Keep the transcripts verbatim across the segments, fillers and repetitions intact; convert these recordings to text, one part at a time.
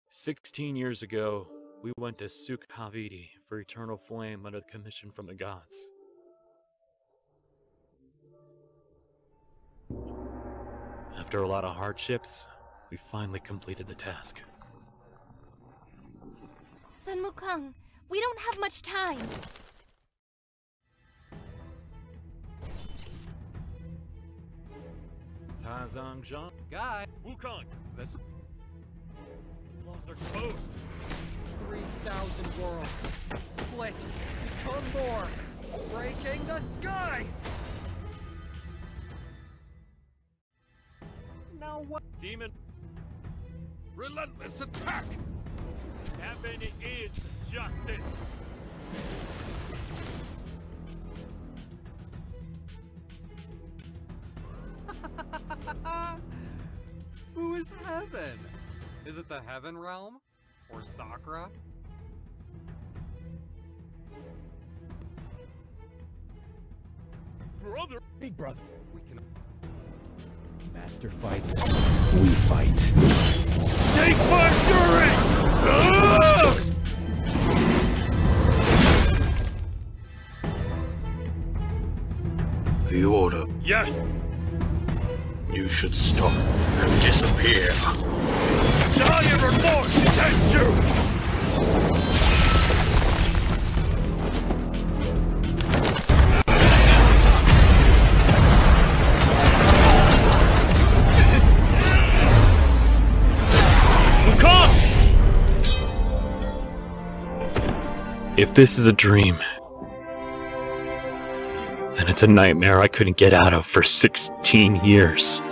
Sixteen years ago, we went to Sukhaviti for eternal flame under the commission from the gods. After a lot of hardships, we finally completed the task. Sun Wukong, we don't have much time. Tazang Zhang, Guy, Wukong, this laws are closed. three thousand worlds. Split. Become more. Breaking the sky! Now what? Demon, Relentless attack! heaven is justice. Who is heaven? Is it the heaven realm? Or Sakura? Brother! Big brother. We can. Master fights. We fight. Take my fury! Ah! The order. Yes! You should stop and disappear. Die in remorse, Tenchu! If this is a dream, then it's a nightmare I couldn't get out of for sixteen years.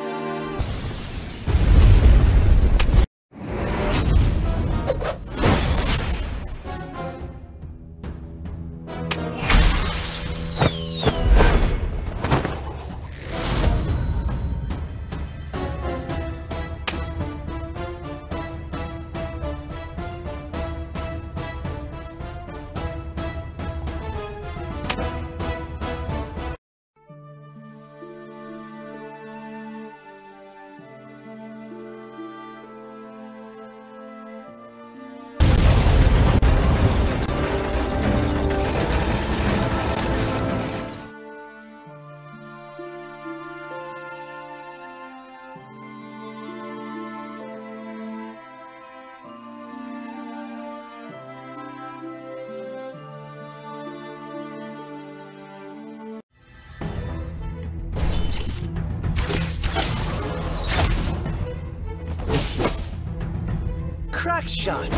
Crack shot.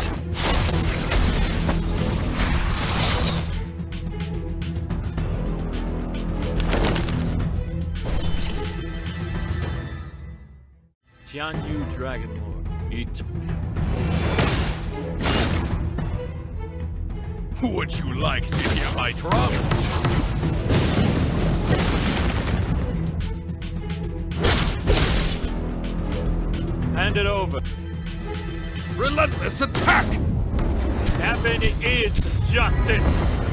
Tianyu Dragon Lord, eat. Would you like to hear my drums? Hand it over. Relentless attack! Heaven is justice.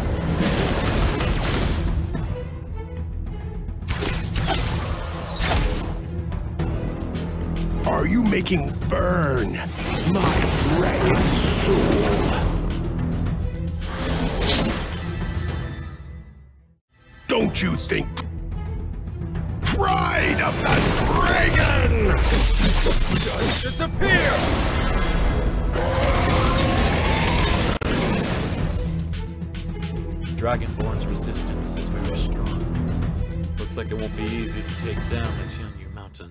Are you making burn my dragon soul? Don't you think pride of the dragon just disappear? Dragonborn's resistance is very strong. Looks like it won't be easy to take down the Tianyu Mountain.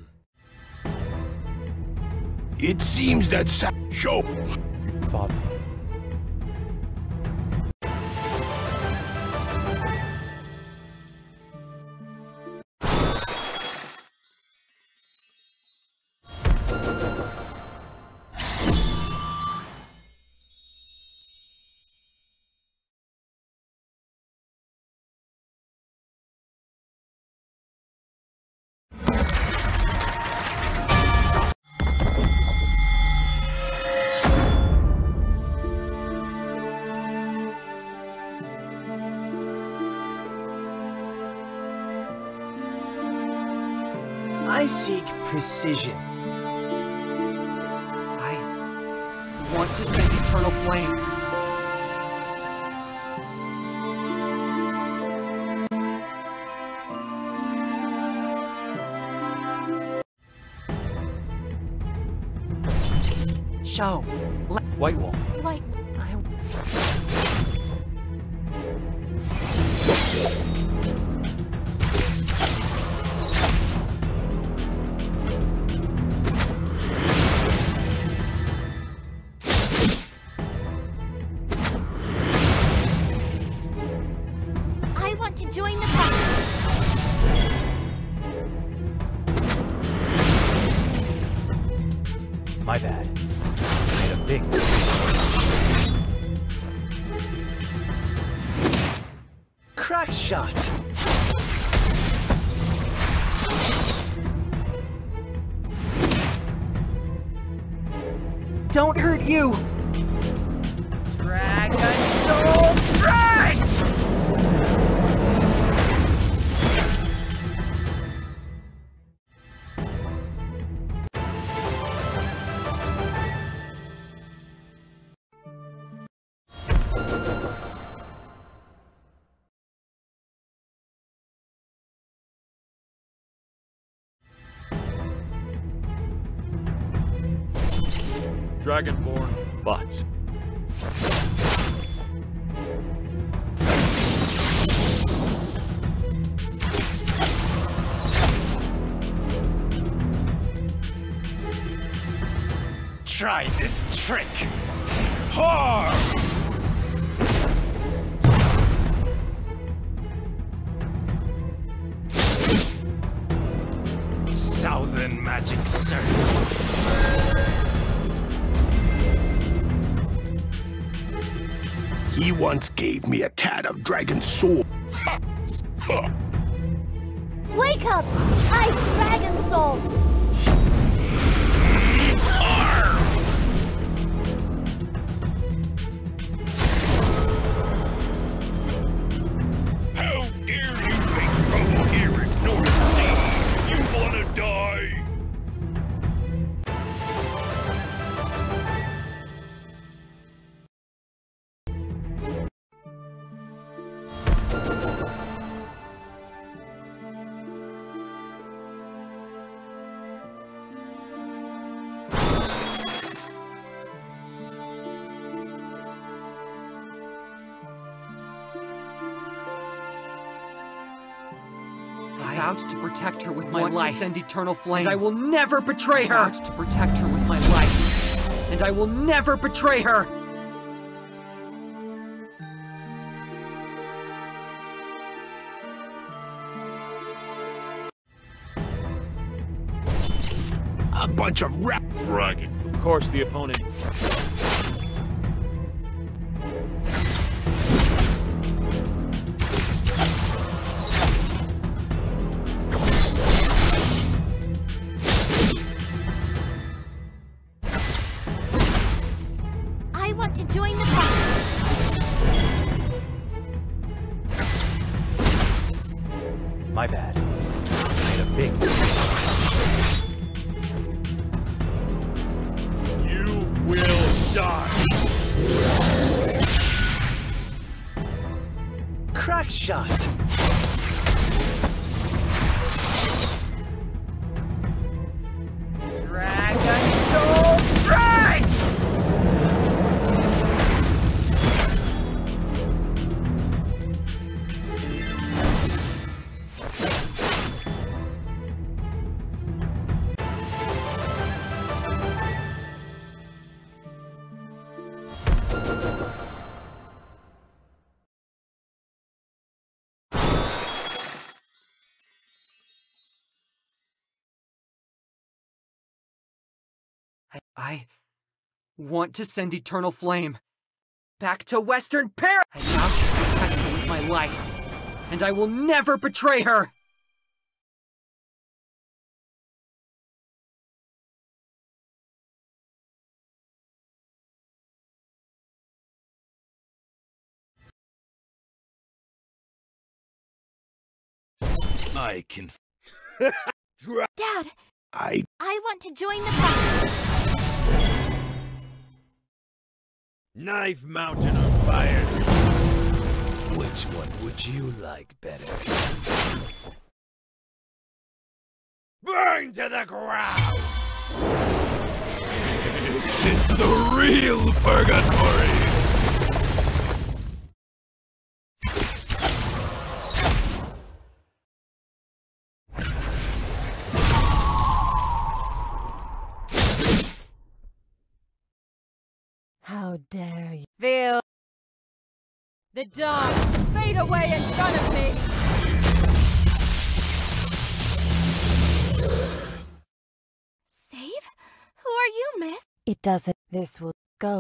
It seems that Sa- Show Father. I seek precision. I want want to send eternal flame. Show. Le White Wall. White. I... I want to join the fight. My bad. It's made a big mistake. Crack shot. Don't hurt you! Dragon Soul Strike! Dragonborn bots. Try this trick. Har! Southern Magic Circle. He once gave me a tad of dragon soul. Ha! Huh. Wake up! Ice Dragon Soul! How dare you make trouble here in North Sea? You wanna die? I vowed to protect her with my life. I want to send eternal flame. And I will never betray her. I vowed to protect her with my life. And I will never betray her. A bunch of rap dragon. Of course, the opponent. I want to join the fight. My bad. It's made a big mistake. You will die. Crack shot. Dragon Soul Strike! I, I want to send eternal flame back to Western Paradise. I vow to protect her with my life, and I will never betray her. I can. Dad, I I want to join the fight. Knife Mountain or Fire? Which one would you like better? Burn to the ground! This is the real purgatory! How dare you? Feel the dark fade away in front of me. Save? Who are you, miss? It doesn't. This will go.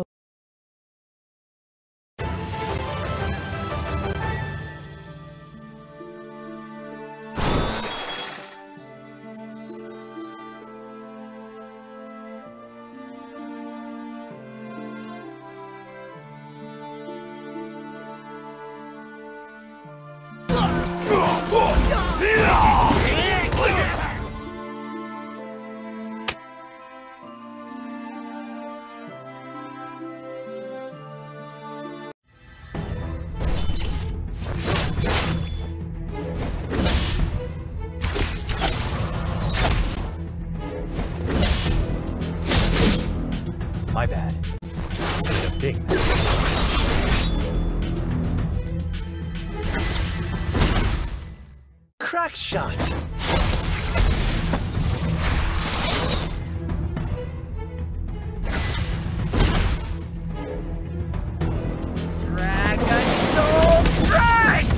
My bad. I made a big mistake. Crack shot! Dragon Soul Strike!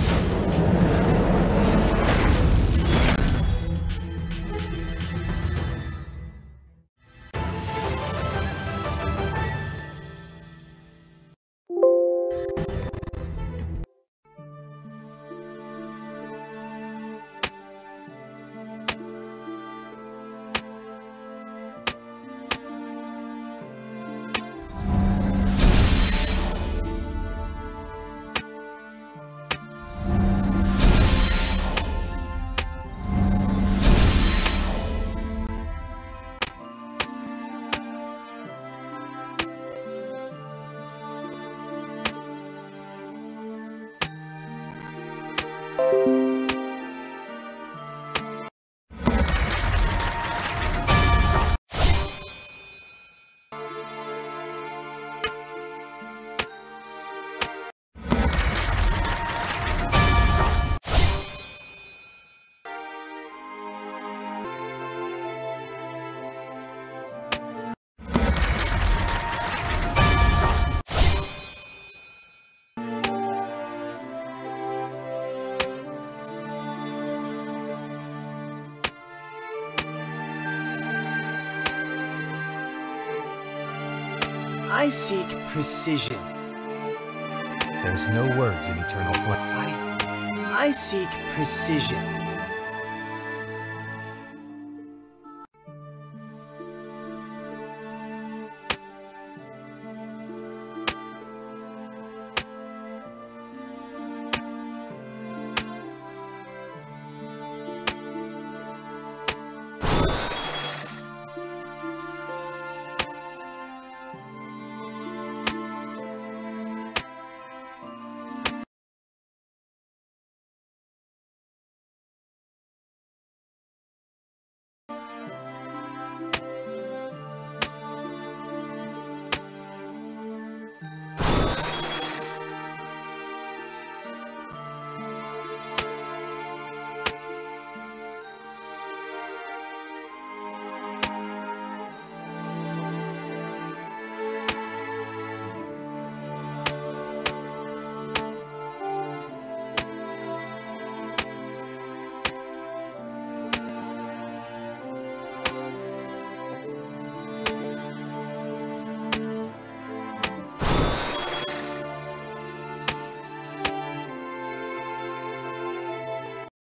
I seek precision. There's no words in Eternal Flame. I... I seek precision.